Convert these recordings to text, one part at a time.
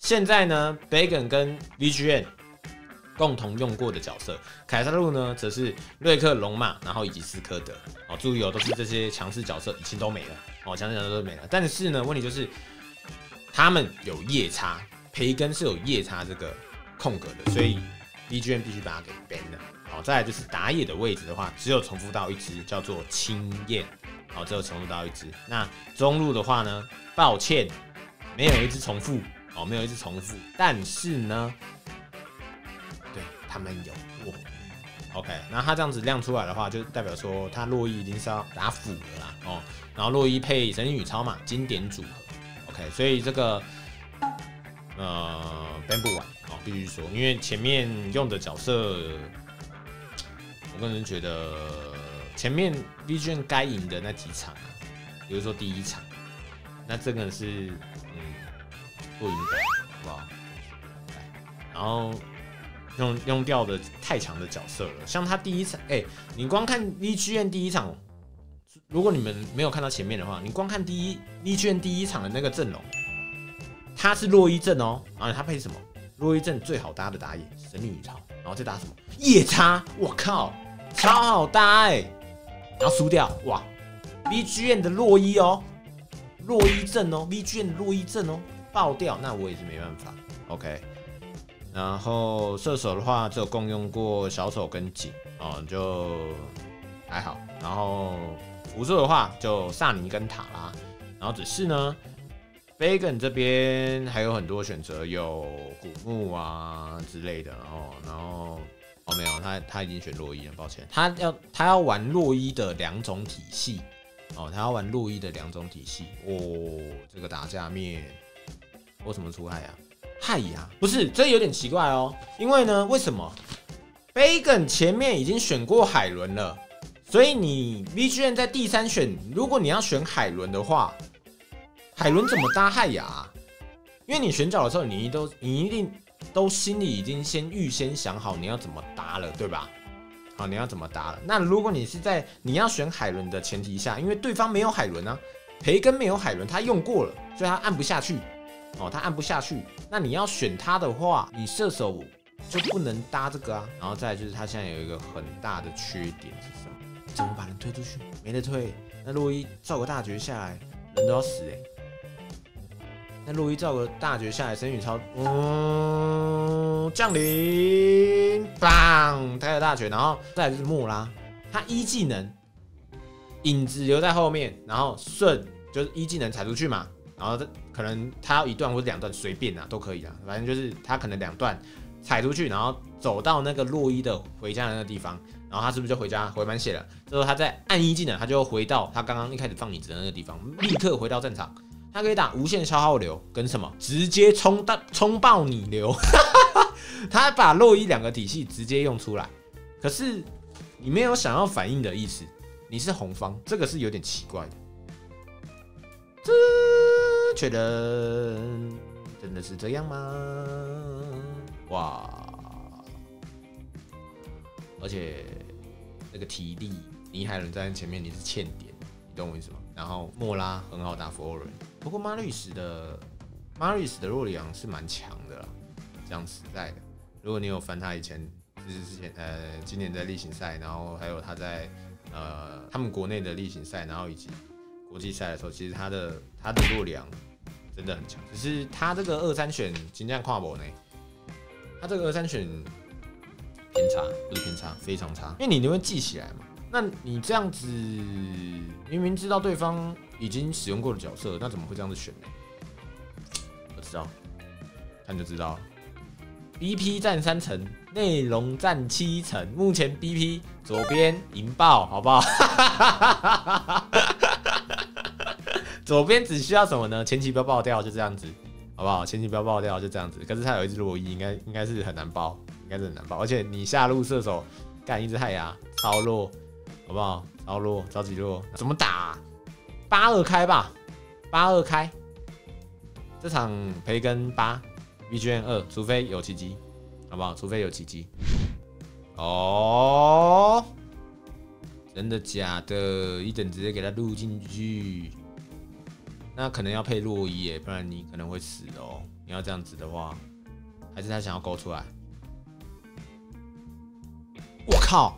现在呢 ，Bagon 跟 VGN 共同用过的角色，凯撒路呢则是瑞克龙马，然后以及斯科德。哦，注意哦，都是这些强势角色已经都没了。哦，强势角色都没了。但是呢，问题就是他们有夜叉，培根是有夜叉这个空格的，所以 VGN 必须把它给 ban 了。好，再来就是打野的位置的话，只有重复到一只，叫做青焰。好，只有重复到一只。那中路的话呢，抱歉，没有一只重复。哦，没有一只重复。但是呢，对他们有过。OK， 那他这样子亮出来的话，就代表说他洛伊一定是要打辅的啦。哦，然后洛伊配神女超嘛，经典组合。OK， 所以这个ban 不完。哦，必须说，因为前面用的角色。我个人觉得前面 VGN 该赢的那几场啊，比如说第一场，那这个是不应该，好不好？然后用掉的太强的角色了，像他第一场，你光看 VGN 第一场，如果你们没有看到前面的话，你光看VGN 第一场的那个阵容，他是洛伊阵哦，然后他配什么？洛伊阵最好搭的打野神女超，然后再搭什么夜叉，我靠！超好搭然后输掉哇 ！VGN 的洛伊哦，洛伊阵哦 ，VGN 的洛伊阵哦，爆掉，那我也是没办法。OK， 然后射手的话，只有共用过小丑跟景哦，就还好。然后辅助的话，就萨尼跟塔拉。然后只是呢 ，Bagon 这边还有很多选择，有古墓啊之类的，然后。哦，没有，他已经选洛伊了，抱歉。他要玩洛伊的两种体系，哦，他要玩洛伊的两种体系。哦，这个打架面，为什么出海牙？海牙不是，这有点奇怪哦。因为呢，为什么 Bagon 前面已经选过海伦了，所以你 VGN 在第三选，如果你要选海伦的话，海伦怎么搭海牙？因为你选角的时候，你一定。都心里已经预先想好你要怎么搭了，对吧？好，你要怎么搭了？那如果你是在你要选海伦的前提下，因为对方没有海伦啊，培根没有海伦，他用过了，所以他按不下去。哦，他按不下去。那你要选他的话，你射手就不能搭这个啊。然后再来就是他现在有一个很大的缺点是什么？怎么把人推出去？没得推。那洛伊造个大绝下来，人都要死那洛伊造个大绝下来，神女超，降临，棒，开了大绝，然后再来就是莫拉，他一技能，影子留在后面，然后顺就是一技能踩出去嘛，然后可能他要一段或者两段随便啊都可以啊，反正就是他可能两段踩出去，然后走到那个洛伊的回家的那个地方，然后他是不是就回家回满血了？之后他再按一技能，他就回到他刚刚一开始放影子的那个地方，立刻回到战场。他可以打无限消耗流跟什么，直接冲爆你流，他把洛伊两个体系直接用出来，可是你没有想要反应的意思，你是红方，这个是有点奇怪的。觉得真的是这样吗？哇！而且那个体力，你海伦在前面你是欠点，你懂我意思吗？然后莫拉很好打佛伦，不过马瑞斯的洛里昂是蛮强的啦，讲实在的，如果你有翻他以前今年在例行赛，然后还有他在他们国内的例行赛，然后以及国际赛的时候，其实他的洛里昂真的很强，只是他这个2-3选金将跨博呢，他这个2-3选偏差，不是偏差，非常差，因为你会记起来嘛。那你这样子明明知道对方已经使用过的角色，那怎么会这样子选呢？我知道，看就知道了。BP 占3成，内容占7成，目前 BP 左边赢爆，好不好？左边只需要什么呢？前期不要爆掉，就这样子，好不好？前期不要爆掉，就这样子。可是他有一只洛伊，应该是很难爆，应该是很难爆。而且你下路射手干一只海牙，超弱。好不好？超弱，超级弱，怎么打？8-2开吧，8-2开。这场培根8 ，VGN 2，除非有奇迹，好不好？除非有奇迹。哦，真的假的？一等直接给他录进去，那可能要配洛伊耶，不然你可能会死哦。 你要这样子的话，还是他想要勾出来？我靠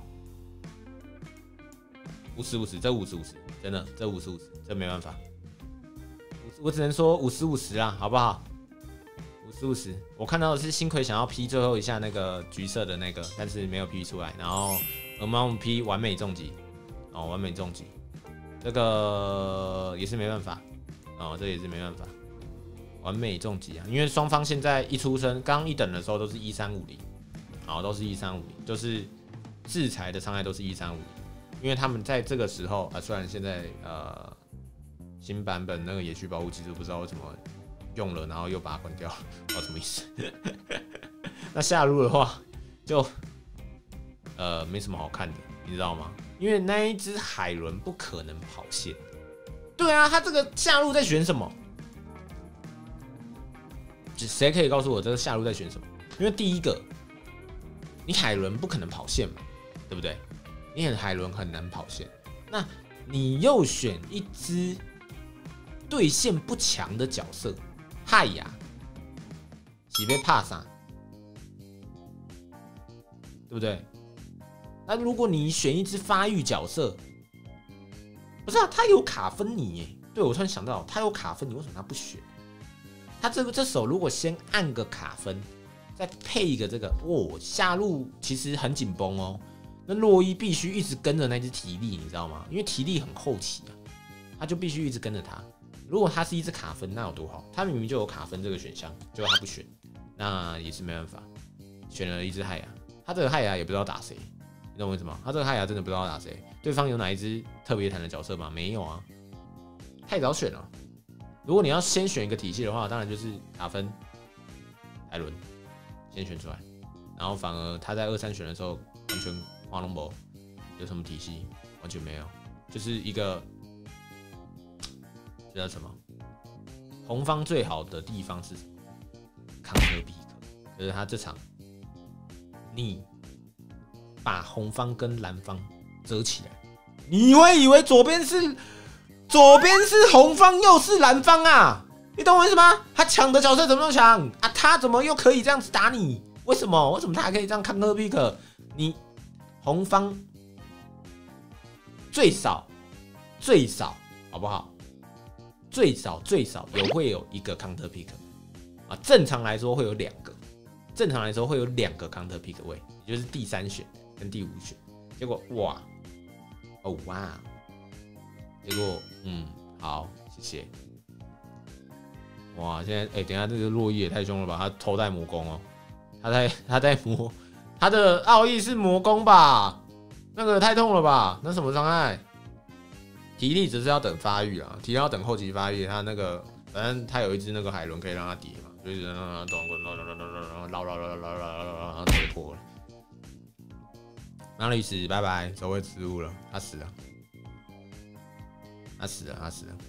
！50-50，这50-50，真的，这50-50，这没办法。我只能说50-50啦，好不好？50-50，我看到的是星葵想要 P 最后一下那个橘色的那个，但是没有 P 出来。然后我们 P 完美重击，哦，完美重击，这个也是没办法，哦，这也是没办法，完美重击啊！因为双方现在一出生，刚一等的时候都是1350，好，都是1350，就是制裁的伤害都是1350，因为他们在这个时候啊，虽然现在新版本那个野区保护其实不知道为什么用了，然后又把它关掉了，不知道什么意思。那下路的话就没什么好看的，你知道吗？因为那一只海伦不可能跑线。对啊，他这个下路在选什么？谁可以告诉我这个下路在选什么？因为第一个，你海伦不可能跑线嘛，对不对？你海伦很难跑线，那你又选一只对线不强的角色，嗨呀，是被怕啥？对不对？那如果你选一只发育角色，不是啊，他有卡芬尼耶。对，我突然想到，他有卡芬尼，为什么他不选？他这手如果先按个卡芬，再配一个这个，哦，下路其实很紧绷哦。那洛伊必须一直跟着那只提利，你知道吗？因为提利很后期啊，他就必须一直跟着他。如果他是一只卡芬，那有多好？他明明就有卡芬这个选项，结果他不选，那也是没办法。选了一只海牙，他这个海牙也不知道打谁，你懂我意思吗？他这个海牙真的不知道打谁。对方有哪一只特别弹的角色吗？没有啊，太早选了。如果你要先选一个体系的话，当然就是卡芬、艾伦先选出来，然后反而他在2-3选的时候完全花龙博有什么体系完全没有，就是一个这叫什么？红方最好的地方是什么？康特比克，就是他这场你把红方跟蓝方遮起来，你会以为左边是红方，又是蓝方啊？你懂我意思吗？他抢的角色怎么那么强啊？他怎么又可以这样子打你？为什么？为什么他还可以这样康特比克？你红方最少好不好？最少会有一个 counter pick 啊，正常来说会有2个，正常来说会有2个 counter pick 位，也就是第3选跟第5选。结果哇，哦哇，结果好，谢谢。哇，现在等一下这个洛伊也太凶了吧？他头戴魔弓哦，他在魔，他的奥义是魔弓吧？那个太痛了吧？那什么伤害？体力只是要等发育啊，体力要等后期发育。他那个反正他有一只那个海伦可以让他叠嘛，所以让他捞跌破了。那历史拜拜，手位失误了，他死了，他死了。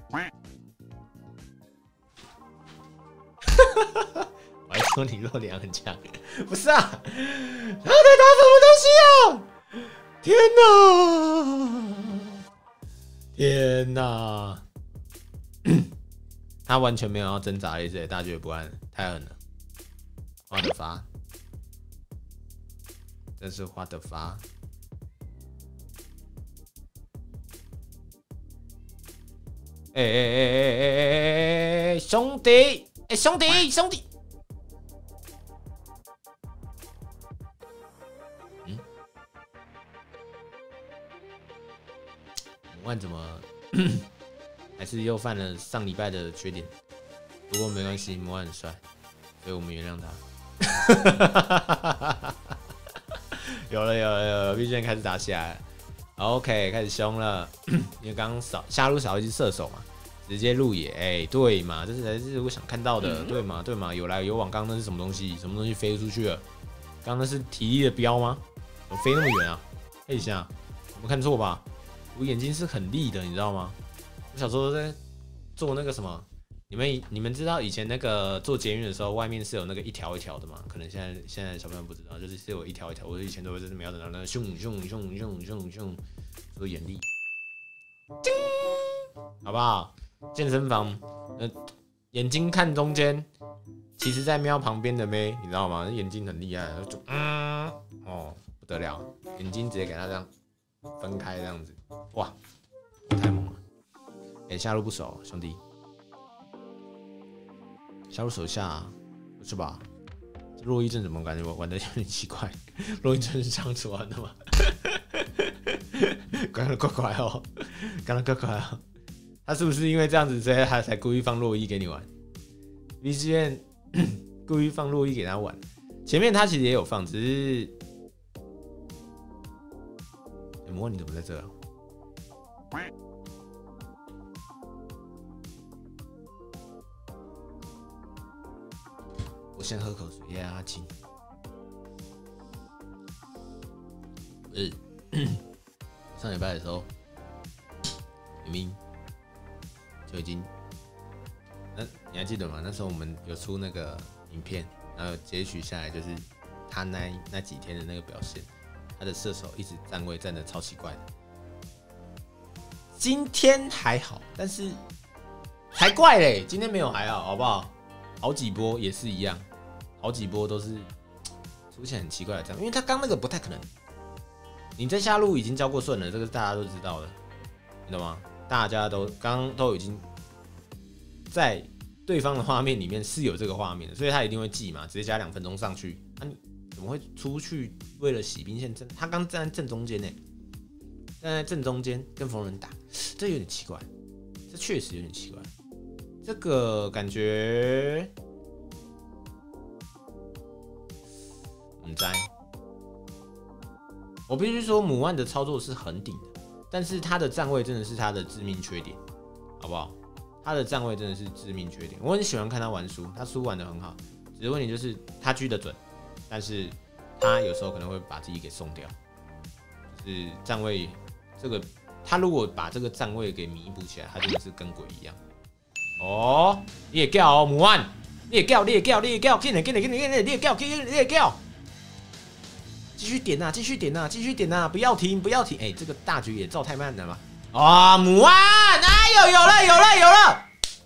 我还说你弱点很强，不是啊？他在打什么东西啊？天哪！他完全没有要挣扎的意思，大觉不安，太狠了！花的发，真是花的发！兄弟！兄弟！魔幻怎么还是又犯了上礼拜的缺点？不过没关系，魔幻很帅，所以我们原谅他。有了 ，B 卷开始打起来了。OK， 开始凶了，因为刚刚下路少一只射手嘛，直接路野，对嘛，这才是我想看到的，对嘛，有来有往。刚刚那是什么东西？什么东西飞出去了？刚刚那是体力的标吗？怎么飞那么远啊？看一下，我没看错吧？我眼睛是很利的，你知道吗？我小时候在做那个什么，你们知道以前那个做捷运的时候，外面是有那个一条一条的吗？可能现在小朋友不知道，就是有一条一条。我以前都会在瞄着那个咻，说眼力，好不好？健身房，眼睛看中间， 其实，在喵旁边的妹，你知道吗？眼睛很厉害，就不得了，眼睛直接给他这样分开这样子，哇，太猛了！下路不熟，兄弟，下路手下是吧？洛伊阵怎么感觉玩的有点奇怪？洛伊阵是这样子玩的吗？刚刚怪怪哦，刚刚怪怪哦。他是不是因为这样子，所以他才故意放洛伊给你玩 ？VGN 故意放洛伊给他玩，前面他其实也有放，只是魔幻你怎么在这啊？我先喝口水压压惊。上礼拜的时候，明明就已经，你还记得吗？那时候我们有出那个影片，然后截取下来，就是他那几天的那个表现，他的射手一直站位站的超奇怪的。今天还好，但是才怪嘞！今天没有还好，好不好？好几波也是一样，好几波都是出现很奇怪的这样，因为他刚那个不太可能。你在下路已经交过顺了，这个大家都知道的，你懂吗？大家都刚都已经在对方的画面里面是有这个画面的，所以他一定会记嘛，直接加2分钟上去。你怎么会出去为了洗兵线？他刚站在正中间呢，站在正中间跟逢人打，这有点奇怪，这确实有点奇怪。这个感觉，我必须说，母万的操作是很顶的，但是他的站位真的是他的致命缺点，好不好？他的站位真的是致命缺点。我很喜欢看他玩输，他输玩的很好，只是问题就是他狙得准，但是他有时候可能会把自己给送掉。就是站位这个，他如果把这个站位给弥补起来，他真的是跟鬼一样。哦，你也叫哦，母万，你也叫，给你，你也叫。继续点啊，继续点啊，继续点啊！不要停，不要停！这个大局也造太慢了嘛！啊，母万，哎呦，有了！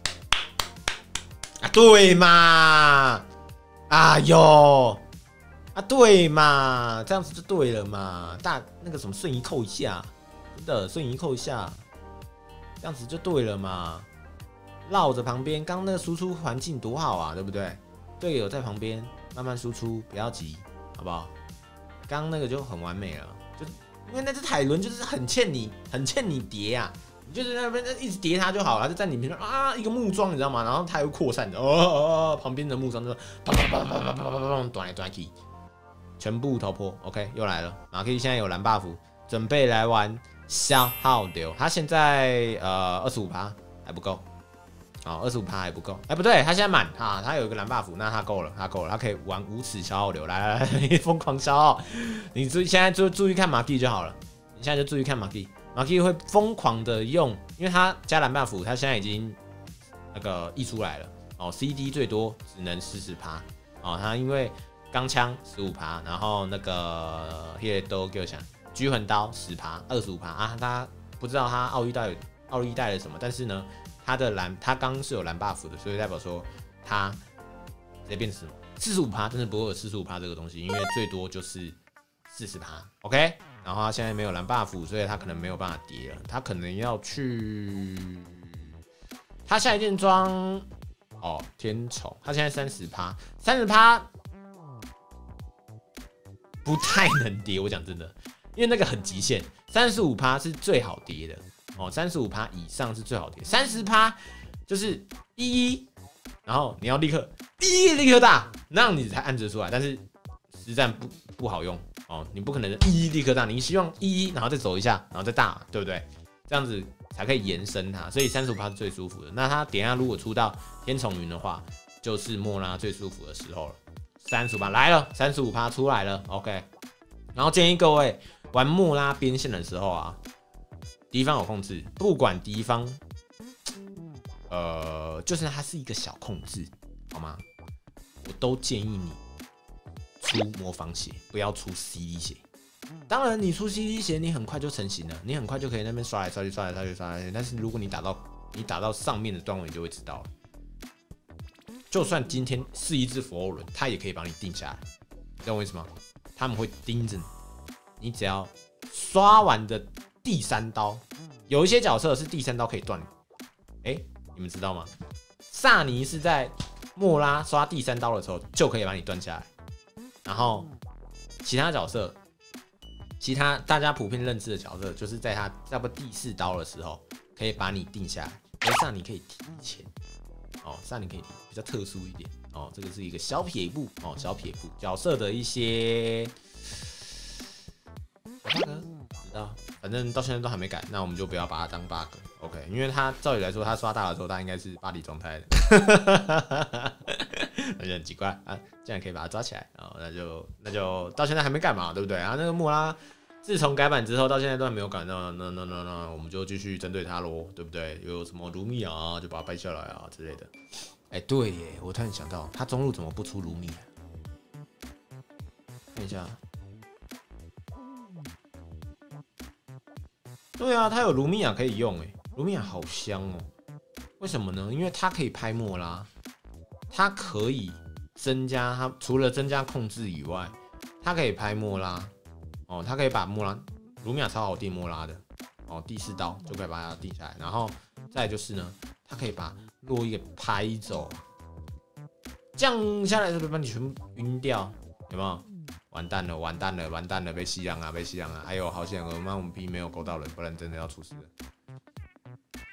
啊，对嘛！哎呦，啊，对嘛！这样子就对了嘛！那个什么瞬移扣一下，真的瞬移扣一下，这样子就对了嘛！绕着旁边，刚那个输出环境多好啊，对不对？队友在旁边慢慢输出，不要急，好不好？刚那个就很完美了，就是因为那只海伦就是很欠你叠啊，你就是那边一直叠它就好了，就在你面前啊一个木桩你知道吗？然后它又扩散的旁边的木桩就啪短来短去，全部突破。OK 又来了，马 K 现在有蓝 buff， 准备来玩消耗流，他现在25%还不够。25%还不够，不对，他现在满啊，他有一个蓝 buff， 那他够了，他可以玩无耻消耗流，来，疯狂消耗。你现在就注意看马 K 就好了，你现在就注意看马 K 会疯狂的用，因为他加蓝 buff， 他现在已经那个溢出来了CD 最多只能40%他因为钢枪15%，然后那个都给我想狙魂刀10%、25%啊，他不知道他奥利带了什么，但是呢。他刚是有蓝 buff 的，所以代表说他直接变成45%，但是不会有45%这个东西，因为最多就是40%。OK， 然后他现在没有蓝 buff， 所以他可能没有办法叠了，他可能要去他下一件装天宠，他现在30%不太能叠，我讲真的，因为那个很极限，35%是最好叠的。35%以上是最好叠，30%就是11，然后你要立刻大，那样你才按着出来。但是实战不好用你不可能11立刻大，你希望11然后再走一下，然后再大，对不对？这样子才可以延伸它，所以35%是最舒服的。那它等一下如果出到天宠云的话，就是莫拉最舒服的时候了。35%来了，35%出来了 ，OK。然后建议各位玩莫拉边线的时候啊。敌方有控制，不管敌方，就是它是一个小控制，好吗？我都建议你出魔方血，不要出 CD 血。当然，你出 CD 血，你很快就成型了，你很快就可以那边刷来刷去。但是如果你打到上面的段位，你就会知道了。 就算今天是一只佛罗伦，他也可以把你定下来，你懂我意思吗？他们会盯着你，你只要刷完的第3刀，有一些角色是第3刀可以断。你们知道吗？萨尼是在莫拉刷第3刀的时候就可以把你断下来，然后其他角色，其他大家普遍认知的角色，就是在他差不多第4刀的时候可以把你定下来，而萨尼可以提前。萨尼可以提，比较特殊一点。这个是一个小撇步小撇步角色的一些小 bug， 知道？反正到现在都还没改，那我们就不要把它当 bug。OK， 因为他照理来说，他刷大的时候，他应该是巴黎状态的，那就很奇怪啊！竟然可以把它抓起来，那就到现在还没改嘛，对不对啊？那个莫拉自从改版之后到现在都还没有改，那我们就继续针对他咯，对不对？有什么卢米啊，就把它掰下来啊之类的。对耶，我突然想到，他中路怎么不出卢米啊？看一下。对啊，他有卢米亚可以用卢米亚好香哦。为什么呢？因为它可以拍莫拉，它可以增加它除了增加控制以外，它可以拍莫拉它可以把莫拉卢米亚超好定莫拉的第4刀就可以把它定下来，然后再来就是呢，它可以把洛伊给拍走，降下来的时候把你全部晕掉，有没有？完蛋了，完蛋了，完蛋了，被吸氧啊，被吸氧啊！哎呦，好险，我们 P 没有勾到人，不然真的要出事了。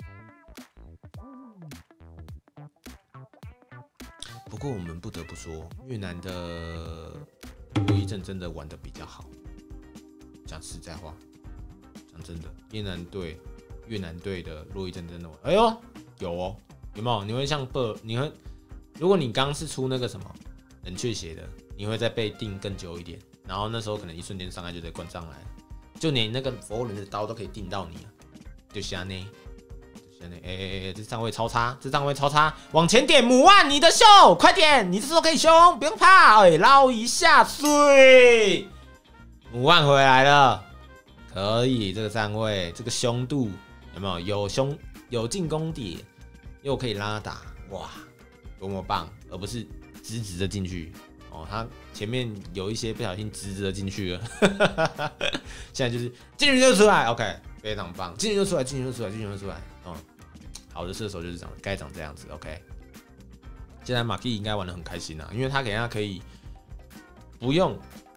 不过我们不得不说，越南的洛伊阵真的玩得比较好。讲实在话，讲真的，越南队的洛伊阵真的玩，哎呦，有没有？你会像如果你刚是出那个什么冷却血的。你会再被定更久一点，然后那时候可能一瞬间伤害就得灌上来了，就连那个佛罗伦的刀都可以定到你了，就像那，这站位超差，往前点，母万你的秀，快点，你这时候可以凶，不用怕，捞一下水，母万回来了，可以，这个站位，这个凶度有没有？有进攻点，又可以拉打，哇，多么棒，而不是直的进去。他前面有一些不小心直的进去了，现在就是进去就出来 ，OK， 非常棒，进去就出来，好的射手就是该长这样子 ，OK。现在马基应该玩得很开心因为他等一下可以不用，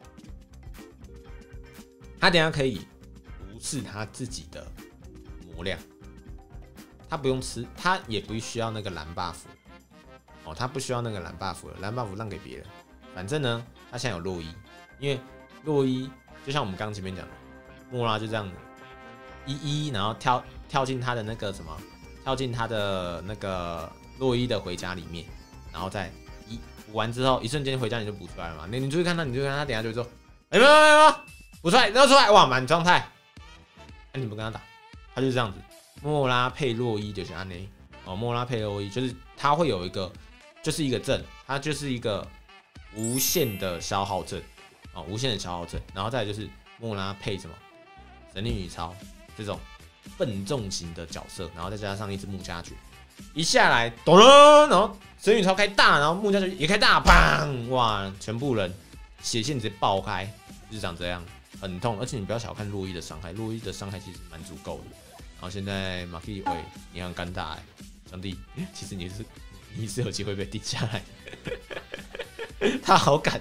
他等一下可以无视他自己的魔量，他不用吃，他也不需要那个蓝 buff，他不需要那个蓝 buff 了，蓝 buff 让给别人。反正呢，他现在有洛伊，因为洛伊就像我们刚前面讲的，莫拉就这样子然后跳进他的那个什么，跳进他的那个洛伊的回家里面，然后再补完之后，一瞬间回家你就补出来了嘛。你注意看他，等一下就会说，没有，补出来，然后出来，哇，满状态。你不跟他打，他就是这样子。莫拉配洛伊就是安内莫拉配洛伊就是他会有一个，就是一个阵，他就是一个。无限的消耗阵无限的消耗阵，然后再来就是莫拉配什么神力女超这种笨重型的角色，然后再加上一只木加爵，一下来咚咚，然后神力女超开大，然后木加爵也开大，砰！哇，全部人血线直接爆开，就是长这样，很痛。而且你不要小看洛伊的伤害，洛伊的伤害其实蛮足够的。然后现在马基你很尴尬兄弟，其实你是有机会被定下来的。他好敢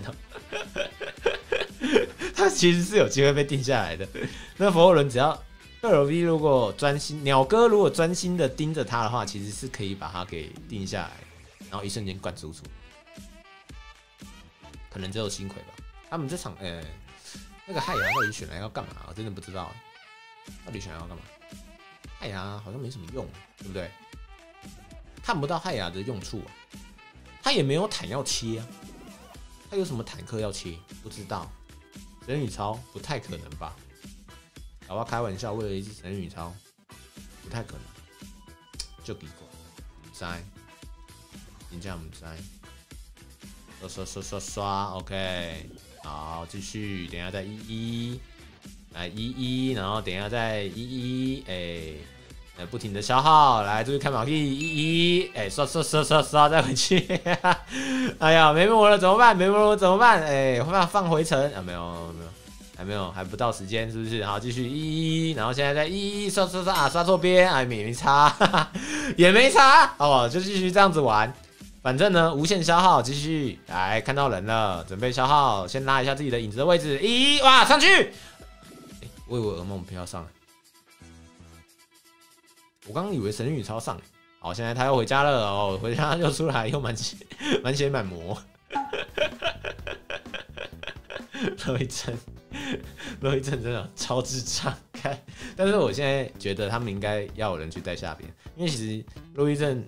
他其实是有机会被定下来的。那佛罗伦只要2LV 如果专心，鸟哥如果专心的盯着他的话，其实是可以把他给定下来，然后一瞬间灌输出。可能只有星魁吧。他们这场那个汉阳到底选来要干嘛？我真的不知道，到底选来要干嘛？汉阳好像没什么用，对不对？看不到汉阳的用处他也没有坦要切他有什么坦克要切？不知道。神女超不太可能吧？搞不好开玩笑，为了一只神女超，不太可能。就给过，唔知，真正唔知。刷 ，OK， 好，继续，等一下再来然后等一下再不停的消耗，来注意看毛 key，哎，刷，再回去。哎呀，没魔了怎么办？没魔了怎么办？哎，放回程啊？没有，还没有，还不到时间，是不是？好，继续然后现在在刷错边，哎，没差，也没差哦，就继续这样子玩。反正呢，无限消耗，继续来看到人了，准备消耗，先拉一下自己的影子的位置，哇，上去！我以为噩梦飘上来。我刚刚以为神女超上，好，现在他又回家了哦，回家又出来又满血满魔，肉一阵真的超智障，看，但是我现在觉得他们应该要有人去带下边，因为其实肉一阵，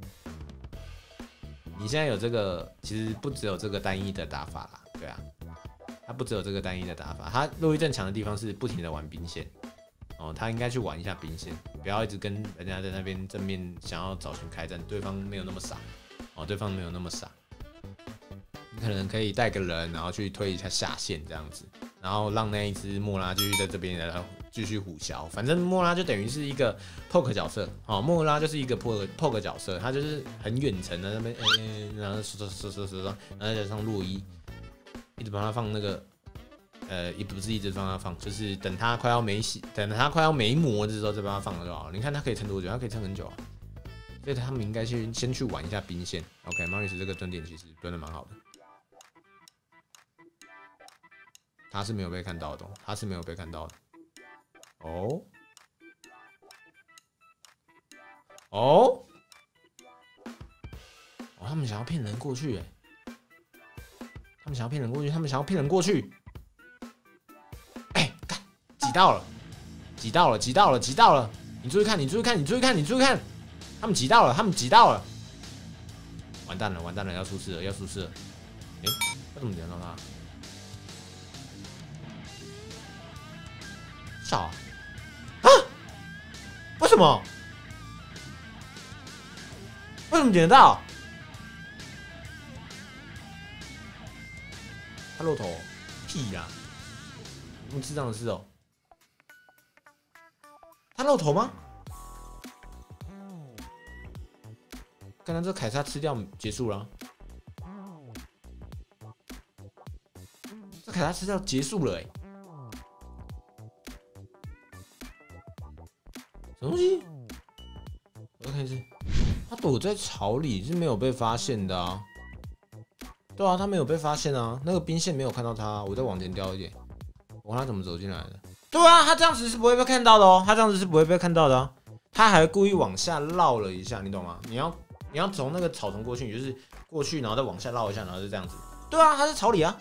你现在有这个，其实不只有这个单一的打法啦，对啊，他不只有这个单一的打法，他肉一阵强的地方是不停的玩兵线。哦，他应该去玩一下兵线，不要一直跟人家在那边正面想要找寻开战，对方没有那么傻。哦，对方没有那么傻，你可能可以带个人，然后去推一下下线这样子，然后让那一只莫拉继续在这边然后继续虎啸。反正莫拉就等于是一个 poke 角色，哦，莫拉就是一个 poke 角色，他就是很远程的那边，然后然后加上洛伊，一直帮他放那个。也不是一直帮他放，就是等他快要没魔的时候再帮他放就好了。你看他可以撑多久？他可以撑很久啊。所以他们应该先去玩一下兵线。OK， 马里斯这个蹲点其实蹲的蛮好的。他是没有被看到的，他是没有被看到的。哦，他们想要骗人过去，他们想要骗人过去。挤到了！你注意看！他们挤到了！完蛋了！要出事了！为什么点到他？少啊！为什么点得到？他露头？屁啦！那么智障的事哦。他露头吗？刚刚这凯撒吃掉结束了，这凯撒吃掉结束了什么东西？我再看一次，他躲在草里是没有被发现的啊。对啊，他没有被发现啊，那个兵线没有看到他，我再往前调一点，我看他怎么走进来的。对啊，他这样子是不会被看到的哦，他还故意往下绕了一下，你懂吗？你要从那个草丛过去，你就是过去，然后再往下绕一下，然后就这样子。对啊，他在草里啊。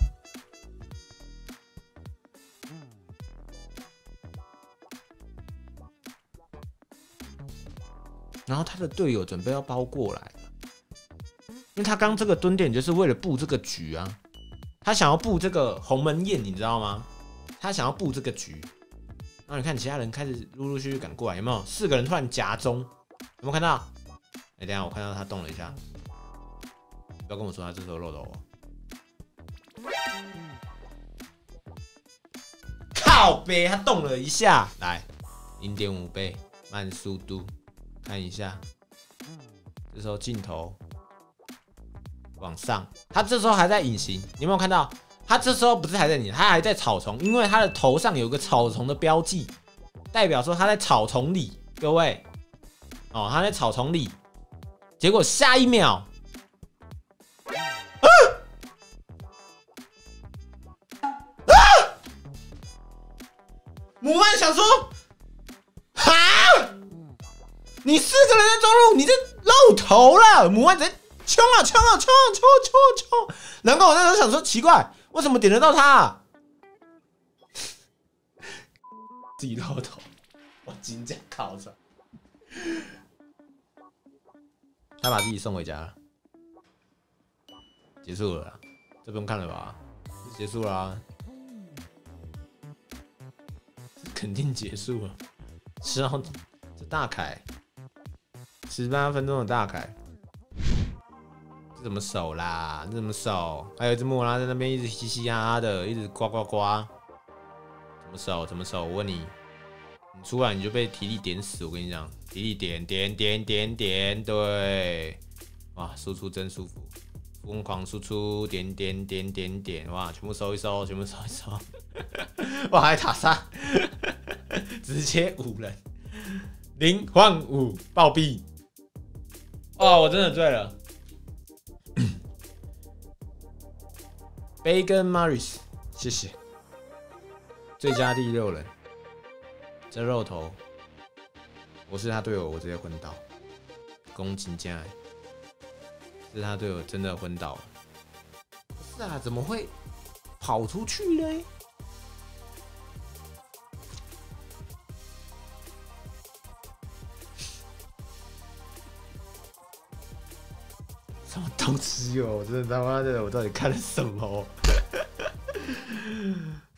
然后他的队友准备要包过来，因为他刚这个蹲点就是为了布这个局啊，他想要布这个鸿门宴，你知道吗？他想要布这个局。然后你看其他人开始陆续赶过来，有没有？4个人突然夹中，有没有看到？等一下我看到他动了一下，不要跟我说他这时候漏斗哦。靠北，他动了一下，来 0.5 倍慢速度，看一下，这时候镜头往上，他这时候还在隐形，你有没有看到？他这时候不是还在你，他还在草丛，因为他的头上有个草丛的标记，代表说他在草丛里。各位，哦，他在草丛里，结果下一秒，姆曼想说，哈，你4个人在中路，你这露头了，姆曼直接冲！难怪我那时候想说，奇怪。为什么点得到他？自己露头，我真正靠着。他把自己送回家了，结束了啦，这不用看了吧？结束了啊，肯定结束了。然后这大凯，18分钟的大凯。这怎么守啦？这怎么守？还有一只莫拉在那边一直嘻嘻哈哈的，一直呱呱呱。怎么守？我问你， 你出来你就被体力点死，我跟你讲，体力点，对，哇，输出真舒服，疯狂输出，点，哇，全部收一收，哇，还塔杀，直接5人，0换5暴毙，哇，我真的醉了。Bacon Maris， 谢谢。最佳第6人，这肉头，我是他队友，我直接昏倒。攻击进来，是他队友真的昏倒了。不是啊，怎么会跑出去嘞？什么东西哦！我真的他妈的，我到底看了什么？